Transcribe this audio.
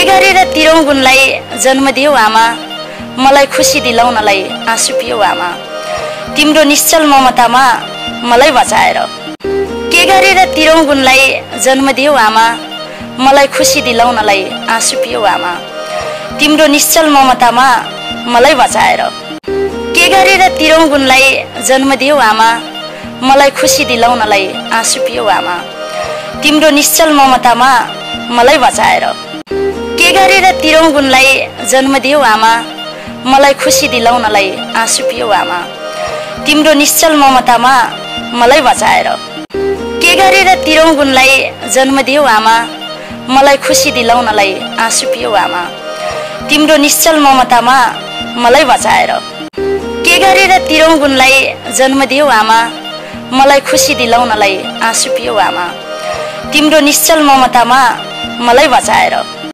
गरेर तिरौं गुणलाई जन्म दियौ आमा, मलाई खुसी दिलाउनलाई आँसु पियौ आमा, तिम्रो निश्चल ममतामा मलाई बचाएर। के गरेर तिरौं गुणलाई जन्म दियौ आमा, मलाई खुसी दिलाउनलाई आँसु पियौ आमा, तिम्रो निश्चल ममतामा मलाई बचाएर। के गरेर तिरौं गुणलाई जन्म दियौ आमा, मलाई खुसी दिलाउनलाई आँसु पियौ आमा, तिम्रो निश्चल ममतामा मलाई बचाएर। के गरेर तिरौं गुणलाई जन्म दियौ आमा, मलाई खुसी दिलाउनलाई आँसु पियौ आमा, तिम्रो निश्चल ममतामा मलाई बचाएर। के गरेर तिरौं गुणलाई जन्म दियौ आमा, मलाई खुसी दिलाउनलाई आँसु पियौ आमा, तिम्रो निश्चल ममतामा मलाई बचाएर। के गरेर तिरौं गुणलाई जन्म दियौ आमा, मलाई खुसी दिलाउनलाई आँसु पियौ आमा, तिम्रो निश्चल ममतामा मलाई बचाएर।